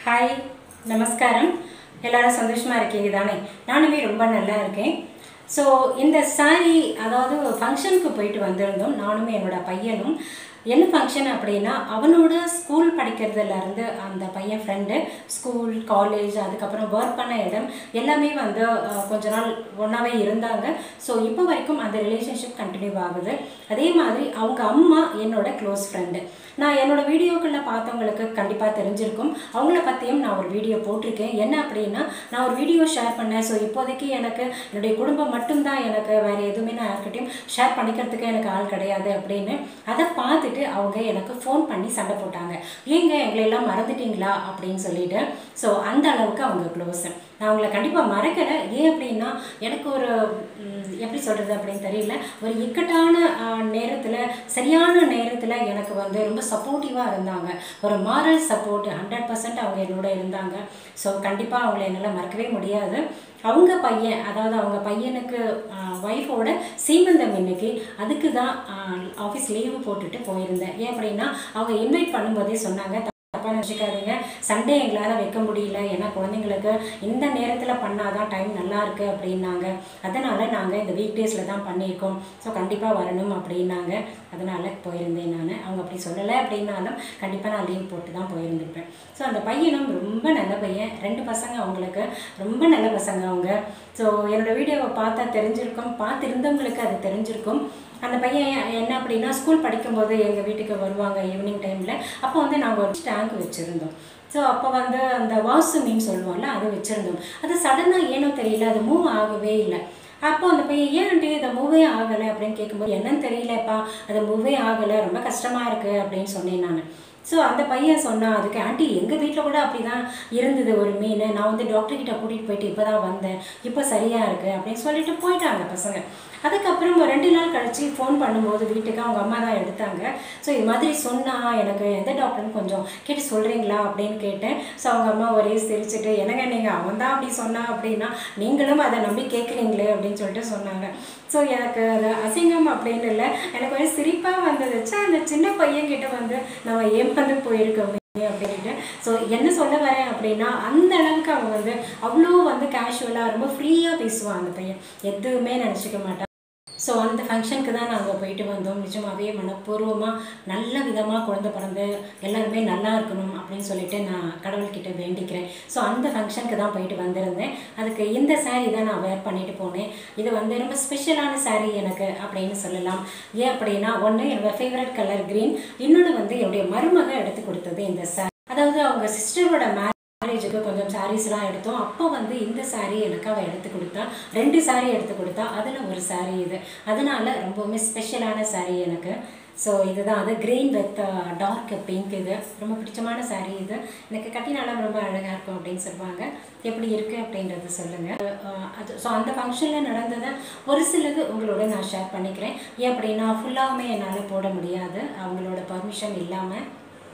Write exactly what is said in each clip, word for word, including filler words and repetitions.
Hi, நமஸ்காரம். எல்லாரும் சந்தோஷமாக இருக்கீங்க தானே? நானுமே ரொம்ப நல்லா இருக்கேன். ஸோ இந்த சாரி, அதாவது ஃபங்க்ஷனுக்கு போயிட்டு வந்திருந்தோம் நானுமே என்னோட பையனும். என்ன ஃபங்க்ஷன் அப்படின்னா, அவனோட ஸ்கூல் படிக்கிறதுலேருந்து அந்த பையன் ஃப்ரெண்டு ஸ்கூல், காலேஜ், அதுக்கப்புறம் ஒர்க் பண்ண இடம் எல்லாமே வந்து கொஞ்ச நாள் ஒன்றாவே இருந்தாங்க. ஸோ இப்போ வரைக்கும் அந்த ரிலேஷன்ஷிப் கண்டினியூ ஆகுது. அதே மாதிரி அவங்க அம்மா என்னோட க்ளோஸ் ஃப்ரெண்டு. நான் என்னோடய வீடியோக்களில் பார்த்தவங்களுக்கு கண்டிப்பாக தெரிஞ்சிருக்கும். அவங்கள பற்றியும் நான் ஒரு வீடியோ போட்டிருக்கேன். என்ன அப்படின்னா, நான் ஒரு வீடியோ ஷேர் பண்ணேன். ஸோ இப்போதைக்கு எனக்கு என்னுடைய குடும்பம் மட்டும்தான், எனக்கு வேறு எதுவுமே நான் யார்கிட்டையும் ஷேர் பண்ணிக்கிறதுக்கு எனக்கு ஆள் கிடையாது அப்படின்னு. அதை பார்த்துட்டு அவங்க எனக்கு ஃபோன் பண்ணி சண்டை போட்டாங்க. ஏங்க எங்களெல்லாம் மறந்துட்டீங்களா அப்படின்னு சொல்லிட்டு. ஸோ அந்த அளவுக்கு அவங்க க்ளோஸு. நான் அவங்கள கண்டிப்பாக மறக்கலை. ஏன் அப்படின்னா, எனக்கு ஒரு எப்படி சொல்கிறது அப்படின்னு தெரியல, ஒரு இக்கட்டான நேரத்தில், சரியான நேரத்தில் எனக்கு வந்து ரொம்ப சப்போர்ட்டிவாக இருந்தாங்க. ஒரு மாரல் சப்போர்ட் ஹண்ட்ரட் பர்சன்ட் அவங்க என்னோட இருந்தாங்க. ஸோ கண்டிப்பாக அவங்கள என்னால் மறக்கவே முடியாது. அவங்க பையன், அதாவது அவங்க பையனுக்கு ஒய்ஃபோட சீமந்தம் இன்னைக்கு, அதுக்கு தான் ஆஃபீஸ் லீவு போட்டுட்டு போயிருந்தேன். ஏன் அப்படின்னா, அவங்க இன்வைட் பண்ணும்போதே சொன்னாங்க, தப்பாக நினச்சிக்காதீங்க, சண்டே எங்களால் வைக்க முடியல, ஏன்னா குழந்தைங்களுக்கு இந்த நேரத்தில் பண்ணாதான் டைம் நல்லா இருக்குது அப்படின்னாங்க. அதனால் நாங்கள் இந்த வீக் டேஸில் தான் பண்ணியிருக்கோம், ஸோ கண்டிப்பாக வரணும் அப்படின்னாங்க. அதனால் போயிருந்தேன் நான். அவங்க அப்படி சொல்லலை அப்படின்னாலும் கண்டிப்பாக நான் லீவ் போட்டு தான் போயிருந்துருப்பேன். ஸோ அந்த பையனும் ரொம்ப நல்ல பையன். ரெண்டு பசங்க அவங்களுக்கு, ரொம்ப நல்ல பசங்க அவங்க. ஸோ என்னோடய வீடியோவை பார்த்தா தெரிஞ்சிருக்கும், பார்த்துருந்தவங்களுக்கு அது தெரிஞ்சிருக்கும். அந்த பையன் என்ன அப்படின்னா, ஸ்கூல் படிக்கும்போது எங்கள் வீட்டுக்கு வருவாங்க ஈவினிங் டைமில். அப்போ வந்து நாங்கள் ஒரு டேங்க் வச்சுருந்தோம். ஸோ அப்போ வந்து அந்த வாசு மீன் சொல்லுவோம்ல, அதை வச்சுருந்தோம். அது சடனாக ஏனோ தெரியல, அது மூவ் ஆகவே இல்லை. அப்போ அந்த பையன், ஏன் ஆண்டி இதை மூவே ஆகலை அப்படின்னு கேட்கும்போது, என்னன்னு தெரியலப்பா, அது மூவே ஆகலை, ரொம்ப கஷ்டமாக இருக்குது அப்படின்னு சொன்னேன் நான். ஸோ அந்த பையன் சொன்னான், அதுக்கு ஆண்டி எங்கள் வீட்டில் கூட அப்படி தான் இருந்தது ஒரு மீன், நான் வந்து டாக்டர்கிட்ட கூட்டிகிட்டு போயிட்டு இப்போ தான் வந்தேன், இப்போ சரியாக இருக்குது அப்படின்னு சொல்லிட்டு போயிட்டாங்க பசங்க. அதுக்கப்புறம் ரெண்டு நாள் கழித்து ஃபோன் பண்ணும்போது வீட்டுக்கு அவங்க அம்மா தான் எடுத்தாங்க. ஸோ இது மாதிரி சொன்னால், எனக்கு எந்த டாக்டர்னு கொஞ்சம் கேட்டு சொல்கிறீங்களா அப்படின்னு கேட்டேன். ஸோ அவங்க அம்மா ஒரே சிரிச்சுட்டு, என்னங்க நீங்கள் அவன் தான் அப்படி சொன்னா அப்படின்னா நீங்களும் அதை நம்பி கேட்குறீங்களே அப்படின்னு சொல்லிட்டு சொன்னாங்க. ஸோ எனக்கு அது அசிங்கம் அப்படின்னு இல்லை, எனக்கு ஒரு சிரிப்பாக வந்துடுச்சு. அந்த சின்ன பையன்கிட்ட வந்து நம்ம ஏமாந்து போயிருக்கோமே அப்படின்ட்டு. ஸோ என்ன சொல்ல வரேன் அப்படின்னா, அந்த அளவுக்கு அவன் வந்து அவ்வளோ வந்து கேஷுவலாக ரொம்ப ஃப்ரீயாக பேசுவான் அந்த பையன், எதுவுமே நினச்சிக்க மாட்டான். ஸோ அந்த ஃபங்க்ஷனுக்கு தான் நாங்கள் போயிட்டு வந்தோம். நிஜமாகவே மனப்பூர்வமாக நல்ல விதமாக குழந்தை பிறந்து எல்லாருமே நல்லா இருக்கணும் அப்படின்னு சொல்லிட்டு நான் கடவுள்கிட்ட வேண்டிக்கிறேன். ஸோ அந்த ஃபங்க்ஷனுக்கு தான் போயிட்டு வந்திருந்தேன். அதுக்கு இந்த சாரீ தான் நான் வேர் பண்ணிட்டு போனேன். இது வந்து ரொம்ப ஸ்பெஷலான சாரீ எனக்கு அப்படின்னு சொல்லலாம். ஏன் அப்படின்னா, ஒன்று என்னோட ஃபேவரட் கலர் க்ரீன், இன்னொன்று வந்து என்னுடைய மருமக எடுத்து கொடுத்தது இந்த சாரீ. அதாவது அவங்க சிஸ்டரோட மே மேரேஜுக்கு கொஞ்சம் சாரீஸ்லாம் எடுத்தோம். அப்போ வந்து இந்த சாரீ எனக்கு அவள் எடுத்து கொடுத்தா, ரெண்டு சாரீ எடுத்து கொடுத்தா, அதில் ஒரு சாரீ இது. அதனால் ரொம்பவுமே ஸ்பெஷலான சாரீ எனக்கு. ஸோ இதுதான் அது, க்ரீன் வித் டார்க் பிங்க். இது ரொம்ப பிடிச்சமான சாரீ. இது எனக்கு கட்டினாலும் ரொம்ப அழகாக இருக்கும் அப்படின்னு சொல்லுவாங்க. எப்படி இருக்குது அப்படின்றது சொல்லுங்கள். அது ஸோ அந்த ஃபங்க்ஷனில் நடந்ததை ஒரு சிலது உங்களோட நான் ஷேர் பண்ணிக்கிறேன். ஏன் அப்படின்னா, ஃபுல்லாகவுமே என்னால் போட முடியாது அவங்களோட பர்மிஷன் இல்லாமல்.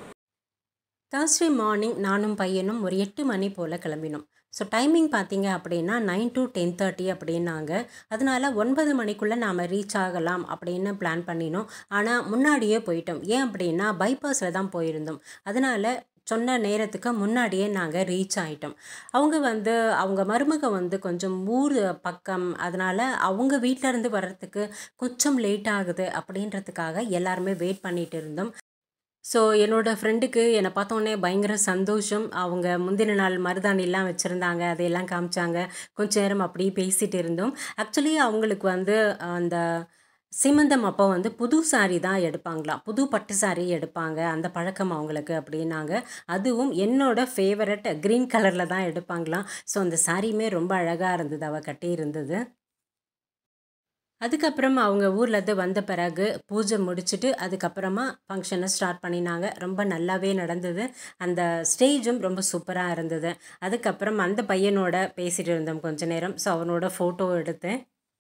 தேர்ஸ்டே மார்னிங் நானும் பையனும் ஒரு எட்டு மணி போல் கிளம்பினோம். ஸோ டைமிங் பார்த்தீங்க அப்படின்னா நைன் டு டென் தேர்ட்டி அப்படின்னாங்க. அதனால் ஒன்பது மணிக்குள்ளே நாம் ரீச் ஆகலாம் அப்படின்னு பிளான் பண்ணினோம். ஆனால் முன்னாடியே போயிட்டோம். ஏன் அப்படின்னா, பைபாஸில் தான் போயிருந்தோம். அதனால் சொன்ன நேரத்துக்கு முன்னாடியே நாங்கள் ரீச் ஆகிட்டோம். அவங்க வந்து அவங்க மருமக வந்து கொஞ்சம் ஊர் பக்கம், அதனால் அவங்க வீட்டிலேருந்து வர்றதுக்கு கொஞ்சம் லேட் ஆகுது அப்படின்றதுக்காக எல்லாருமே வெயிட் பண்ணிகிட்டு இருந்தோம். ஸோ என்னோடய ஃப்ரெண்டுக்கு என்னை பார்த்தோன்னே பயங்கர சந்தோஷம். அவங்க முந்தின நாள் மருதாணிலாம் வச்சுருந்தாங்க, அதையெல்லாம் காமிச்சாங்க. கொஞ்ச நேரம் அப்படியே பேசிகிட்டு இருந்தோம். ஆக்சுவலி அவங்களுக்கு வந்து அந்த சீமந்தம் அப்போ வந்து புது சாரீ தான் எடுப்பாங்களாம், புது பட்டு சாரீ எடுப்பாங்க, அந்த பழக்கம் அவங்களுக்கு அப்படின்னாங்க. அதுவும் என்னோட ஃபேவரட் க்ரீன் கலரில் தான் எடுப்பாங்களாம். ஸோ அந்த சாரியுமே ரொம்ப அழகாக இருந்தது, அவள் கட்டி இருந்தது. அதுக்கப்புறம் அவங்க ஊர்லேருந்து வந்த பிறகு பூஜை முடிச்சுட்டு அதுக்கப்புறமா ஃபங்க்ஷனை ஸ்டார்ட் பண்ணினாங்க. ரொம்ப நல்லாவே நடந்தது. அந்த ஸ்டேஜும் ரொம்ப சூப்பராக இருந்தது. அதுக்கப்புறம் அந்த பையனோட பேசிகிட்டு இருந்தோம் கொஞ்ச நேரம். ஸோ அவனோட ஃபோட்டோ எடுத்தேன்.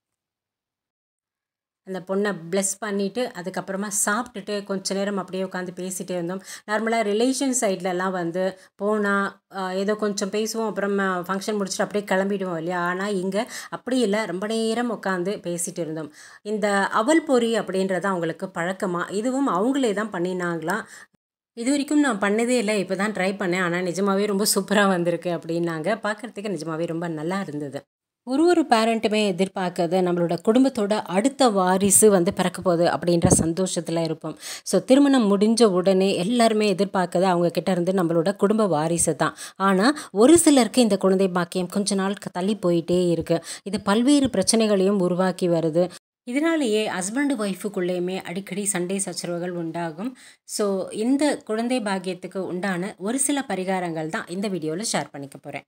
அந்த பொண்ணை ப்ளெஸ் பண்ணிவிட்டு அதுக்கப்புறமா சாப்பிட்டுட்டு கொஞ்ச நேரம் அப்படியே உட்காந்து பேசிகிட்டே இருந்தோம். நார்மலாக ரிலேஷன் சைட்லலாம் வந்து போனால் ஏதோ கொஞ்சம் பேசுவோம், அப்புறம் ஃபங்க்ஷன் முடிச்சுட்டு அப்படியே கிளம்பிடுவோம் இல்லையா. ஆனால் இங்கே அப்படி இல்லை, ரொம்ப நேரம் உட்காந்து பேசிகிட்டு இருந்தோம். இந்த அவல் பொரி அப்படின்றது அவங்களுக்கு பழக்கமாக, இதுவும் அவங்களே தான் பண்ணினாங்களாம். இது வரைக்கும் நான் பண்ணதே இல்லை, இப்போ தான் ட்ரை பண்ணேன். ஆனால் நிஜமாவே ரொம்ப சூப்பராக வந்திருக்கு அப்படின்னாங்க. பார்க்குறதுக்கு நிஜமாவே ரொம்ப நல்லா இருந்தது. ஒரு ஒரு பேரண்ட்டுமே எதிர்பார்க்கறது நம்மளோட குடும்பத்தோட அடுத்த வாரிசு வந்து பிறக்க போகுது அப்படின்ற சந்தோஷத்தில் இருப்போம். ஸோ திருமணம் முடிஞ்ச உடனே எல்லாருமே எதிர்பார்க்கறது அவங்க கிட்ட இருந்து நம்மளோட குடும்ப வாரிசு தான். ஆனால் ஒரு சிலருக்கு இந்த குழந்தை பாக்கியம் கொஞ்ச நாள் க- தள்ளி போயிட்டே இருக்கு. இது பல்வேறு பிரச்சனைகளையும் உருவாக்கி வருது. இதனாலேயே ஹஸ்பண்ட் ஒய்ஃபுக்குள்ளேயுமே அடிக்கடி சண்டை சச்சரவுகள் உண்டாகும். ஸோ இந்த குழந்தை பாக்கியத்துக்கு உண்டான ஒரு சில பரிகாரங்கள் தான் இந்த வீடியோவில் ஷேர் பண்ணிக்க போகிறேன்.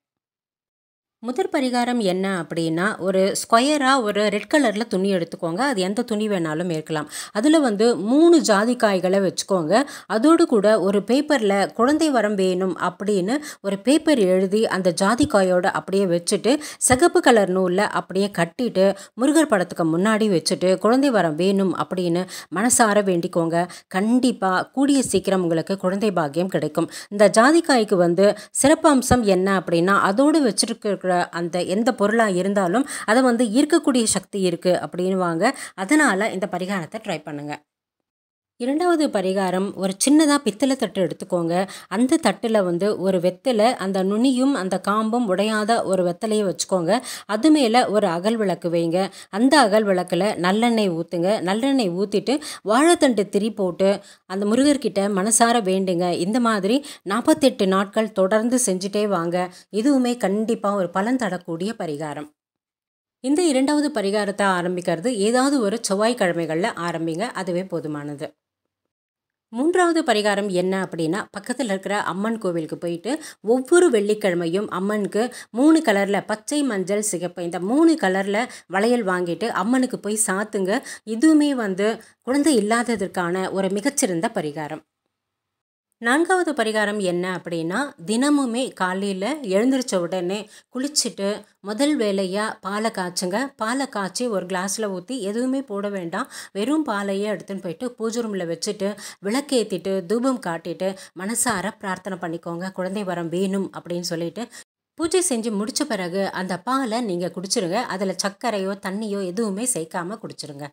முதற் பரிகாரம் என்ன அப்படின்னா, ஒரு ஸ்கொயராக ஒரு ரெட் கலரில் துணி எடுத்துக்கோங்க. அது எந்த துணி வேணாலும் இருக்கலாம். அதில் வந்து மூணு ஜாதிக்காய்களை வச்சுக்கோங்க. அதோடு கூட ஒரு பேப்பரில் குழந்தை வரம் வேணும் அப்படின்னு ஒரு பேப்பர் எழுதி அந்த ஜாதிக்காயோட அப்படியே வச்சுட்டு, சிகப்பு கலர் நூலில் அப்படியே கட்டிட்டு, முருகர் படத்துக்கு முன்னாடி வச்சுட்டு, குழந்தை வரம் வேணும் அப்படின்னு மனசார வேண்டிக்கோங்க. கண்டிப்பாக கூடிய சீக்கிரம் உங்களுக்கு குழந்தை பாக்கியம் கிடைக்கும். இந்த ஜாதிக்காய்க்கு வந்து சிறப்பம்சம் என்ன அப்படின்னா, அதோடு வச்சுருக்கிற அந்த எந்த பொருளாக இருந்தாலும் அதை வந்து ஈர்க்கக்கூடிய சக்தி இருக்குது அப்படின்வாங்க. அதனால் இந்த பரிகாரத்தை ட்ரை பண்ணுங்கள். இரண்டாவது பரிகாரம், ஒரு சின்னதாக பித்தளை தட்டு எடுத்துக்கோங்க. அந்த தட்டில் வந்து ஒரு வெத்தலை, அந்த நுனியும் அந்த காம்பும் உடையாத ஒரு வெத்தலையை வச்சுக்கோங்க. அது மேலே ஒரு அகல் விளக்கு வைங்க. அந்த அகல் விளக்கில் நல்லெண்ணெய் ஊற்றுங்க. நல்லெண்ணெய் ஊற்றிட்டு வாழைத்தண்டு திரி போட்டு அந்த முருகர்கிட்ட மனசார வேண்டுங்க. இந்த மாதிரி நாற்பத்தெட்டு நாட்கள் தொடர்ந்து செஞ்சுட்டே வாங்க. இதுவுமே கண்டிப்பாக ஒரு பலன் தரக்கூடிய பரிகாரம். இந்த இரண்டாவது பரிகாரத்தை ஆரம்பிக்கிறது ஏதாவது ஒரு செவ்வாய்க்கிழமைகளில் ஆரம்பிங்க. அதுவே போதுமானது. மூன்றாவது பரிகாரம் என்ன அப்படின்னா, பக்கத்தில் இருக்கிற அம்மன் கோவிலுக்கு போயிட்டு ஒவ்வொரு வெள்ளிக்கிழமையும் அம்மனுக்கு மூணு கலரில் பச்சை, மஞ்சள், சிகப்பு இந்த மூணு கலரில் வளையல் வாங்கிட்டு அம்மனுக்கு போய் சாத்துங்க. இதுவுமே வந்து குழந்தை இல்லாததற்கான ஒரு மிகச்சிறந்த பரிகாரம். நான்காவது பரிகாரம் என்ன அப்படின்னா, தினமுமே காலையில் எழுந்திரிச்ச உடனே குளிச்சுட்டு முதல் வேலையாக பாலை காய்ச்சுங்க. பாலை காய்ச்சி ஒரு கிளாஸில் ஊற்றி எதுவுமே போட வேண்டாம். வெறும் பாலையே எடுத்துன்னு போயிட்டு பூஜை ரூமில் வச்சுட்டு விளக்கேற்றிட்டு தூபம் காட்டிட்டு மனசார பிரார்த்தனை பண்ணிக்கோங்க. குழந்தை வரம் வேணும் அப்படின்னு சொல்லிட்டு பூஜை செஞ்சு முடித்த பிறகு அந்த பாலை நீங்கள் குடிச்சிருங்க. அதில் சர்க்கரையோ தண்ணியோ எதுவுமே சேர்க்காம குடிச்சிருங்க.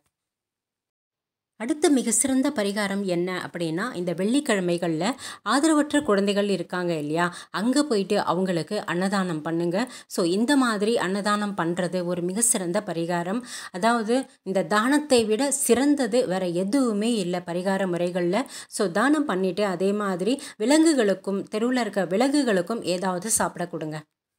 அடுத்த மிக சிறந்த பரிகாரம் என்ன அப்படின்னா, இந்த வெள்ளிக்கிழமைகளில் ஆதரவற்ற குழந்தைகள் இருக்காங்க இல்லையா, அங்கே போயிட்டு அவங்களுக்கு அன்னதானம் பண்ணுங்க. ஸோ இந்த மாதிரி அன்னதானம் பண்ணுறது ஒரு மிக சிறந்த பரிகாரம். அதாவது இந்த தானத்தை விட சிறந்தது வேற எதுவுமே இல்லை பரிகார முறைகளில். ஸோ தானம் பண்ணிவிட்டு அதே மாதிரி விலங்குகளுக்கும் தெருவில் இருக்க விலங்குகளுக்கும் ஏதாவது சாப்பிட கொடுங்க.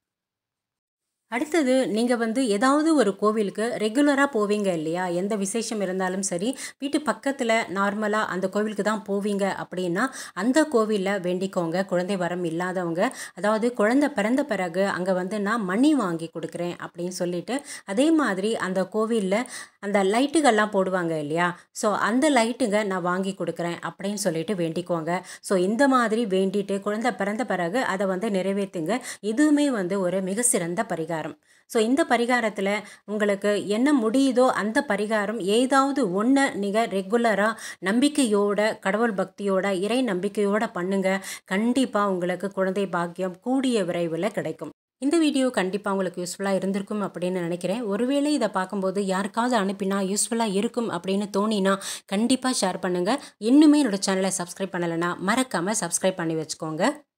அடுத்தது, நீங்கள் வந்து ஏதாவது ஒரு கோவிலுக்கு ரெகுலராக போவீங்க இல்லையா, எந்த விசேஷம் இருந்தாலும் சரி வீட்டு பக்கத்தில் நார்மலாக அந்த கோவிலுக்கு தான் போவீங்க அப்படின்னா அந்த கோவிலில் வேண்டிக்கோங்க. குழந்தை வரம் இல்லாதவங்க, அதாவது குழந்தை பிறந்த பிறகு அங்கே வந்து நான் மணி வாங்கி கொடுக்குறேன் அப்படின்னு சொல்லிட்டு, அதே மாதிரி அந்த கோவிலில் அந்த லைட்டுகள்லாம் போடுவாங்க இல்லையா, ஸோ அந்த லைட்டுங்க நான் வாங்கி கொடுக்குறேன் அப்படின்னு சொல்லிட்டு வேண்டிக்கோங்க. ஸோ இந்த மாதிரி வேண்டிட்டு குழந்தை பிறந்த பிறகு அதை வந்து நிறைவேற்றுங்க. இதுவுமே வந்து ஒரு மிக சிறந்த பரிகாரம். ஸோ இந்த பரிகாரத்தில் உங்களுக்கு என்ன முடியுதோ அந்த பரிகாரம் ஏதாவது ஒன்று நீங்கள் ரெகுலராக நம்பிக்கையோட, கடவுள் பக்தியோட, இறை நம்பிக்கையோட பண்ணுங்க. கண்டிப்பாக உங்களுக்கு குழந்தை பாக்கியம் கூடிய விரைவில் கிடைக்கும். இந்த வீடியோ கண்டிப்பாக உங்களுக்கு யூஸ்ஃபுல்லாக இருந்திருக்கும் அப்படின்னு நினைக்கிறேன். ஒருவேளை இதை பார்க்கும்போது யாருக்காவது அனுப்பினா யூஸ்ஃபுல்லாக இருக்கும் அப்படின்னு தோணினா கண்டிப்பாக ஷேர் பண்ணுங்கள். இன்னுமே என்னோட சேனலை சப்ஸ்கிரைப் பண்ணலைன்னா மறக்காமல் சப்ஸ்கிரைப் பண்ணி வச்சுக்கோங்க.